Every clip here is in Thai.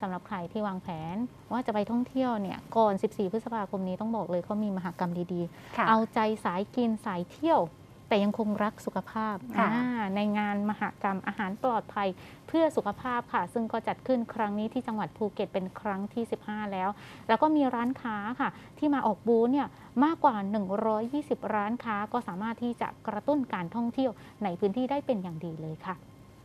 สำหรับใครที่วางแผนว่าจะไปท่องเที่ยวเนี่ยก่อน 14 พฤษภาคมนี้ต้องบอกเลยเขามีมหกรรมดีๆ เอาใจสายกินสายเที่ยวแต่ยังคงรักสุขภาพในงานมหกรรมอาหารปลอดภัยเพื่อสุขภาพค่ะซึ่งก็จัดขึ้นครั้งนี้ที่จังหวัดภูเก็ตเป็นครั้งที่ 15 แล้วก็มีร้านค้าค่ะที่มาออกบูธเนี่ยมากกว่า 120 ร้านค้าก็สามารถที่จะกระตุ้นการท่องเที่ยวในพื้นที่ได้เป็นอย่างดีเลยค่ะ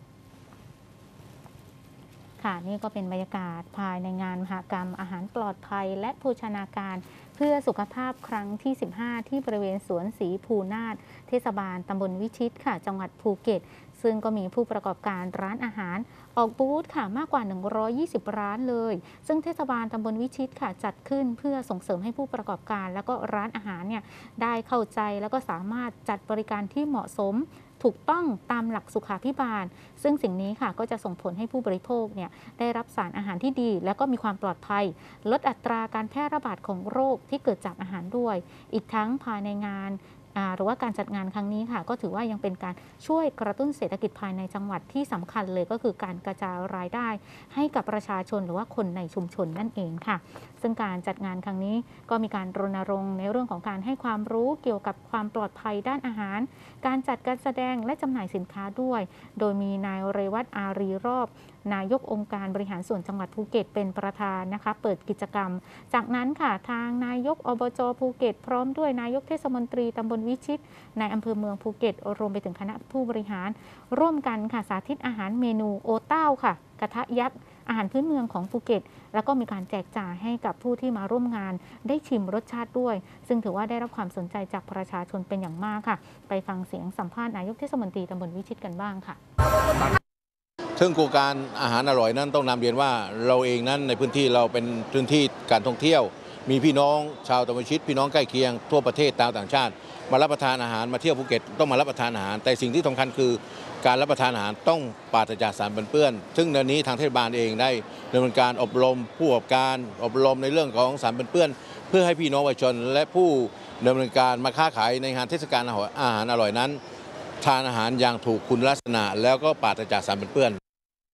นี่ก็เป็นบรรยากาศภายในงานมหกรรมอาหารปลอดภัยและโภชนาการเพื่อสุขภาพครั้งที่ 15 ที่บริเวณสวนศรีภูนาถเทศบาลตำบลวิชิตค่ะจังหวัดภูเก็ตซึ่งก็มีผู้ประกอบการร้านอาหารออกบูธค่ะมากกว่า 120 ร้านเลยซึ่งเทศบาลตำบลวิชิตค่ะจัดขึ้นเพื่อส่งเสริมให้ผู้ประกอบการแล้วก็ร้านอาหารเนี่ยได้เข้าใจแล้วก็สามารถจัดบริการที่เหมาะสมถูกต้องตามหลักสุขาภิบาลซึ่งสิ่งนี้ค่ะก็จะส่งผลให้ผู้บริโภคเนี่ยได้รับสารอาหารที่ดีและก็มีความปลอดภัยลดอัตราการแพร่ระบาดของโรคที่เกิดจากอาหารด้วยอีกทั้งภายในงานหรือว่าการจัดงานครั้งนี้ค่ะก็ถือว่ายังเป็นการช่วยกระตุ้นเศรษฐกิจภายในจังหวัดที่สำคัญเลยก็คือการกระจายรายได้ให้กับประชาชนหรือว่าคนในชุมชนนั่นเองค่ะซึ่งการจัดงานครั้งนี้ก็มีการรณรงค์ในเรื่องของการให้ความรู้เกี่ยวกับความปลอดภัยด้านอาหารการจัดการแสดงและจำหน่ายสินค้าด้วยโดยมีนายเรวัตอารีรอบนายกองค์การบริหารส่วนจังหวัดภูเก็ตเป็นประธานนะคะเปิดกิจกรรมจากนั้นค่ะทางนายกอบจภูเก็ตพร้อมด้วยนายกเทศมนตรีตำบลวิชิตในอำเภอเมืองภูเก็ตรวมไปถึงคณะผู้บริหารร่วมกันค่ะสาธิตอาหารเมนูโอเต้าค่ะกระทะยักษ์อาหารพื้นเมืองของภูเก็ตแล้วก็มีการแจกจ่ายให้กับผู้ที่มาร่วมงานได้ชิมรสชาติด้วยซึ่งถือว่าได้รับความสนใจจากประชาชนเป็นอย่างมากค่ะไปฟังเสียงสัมภาษณ์นายกเทศมนตรีตำบลวิชิตกันบ้างค่ะซึ่งโครงการอาหารอร่อยนั้นต้องนำเรียนว่าเราเองนั้นในพื้นที่เราเป็นพื้นที่การท่องเที่ยวมีพี่น้องชาวตำบลวิชิตพี่น้องใกล้เคียงทั่วประเทศต่างชาติมารับประทานอาหารมาเที่ยวภูเก็ตต้องมารับประทานอาหารแต่สิ่งที่สำคัญคือการรับประทานอาหารต้องปราศจากสารปนเปื้อนซึ่งในนี้ทางเทศบาลเองได้ดำเนินการอบรมผู้ประกอบการอบรมในเรื่องของสารปนเปื้อนเพื่อให้พี่น้องประชาชนและผู้ดำเนินการมาค้าขายในงานเทศกาลอาหารอร่อยนั้นทานอาหารอย่างถูกคุณลักษณะแล้วก็ปราศจากสารปนเปื้อน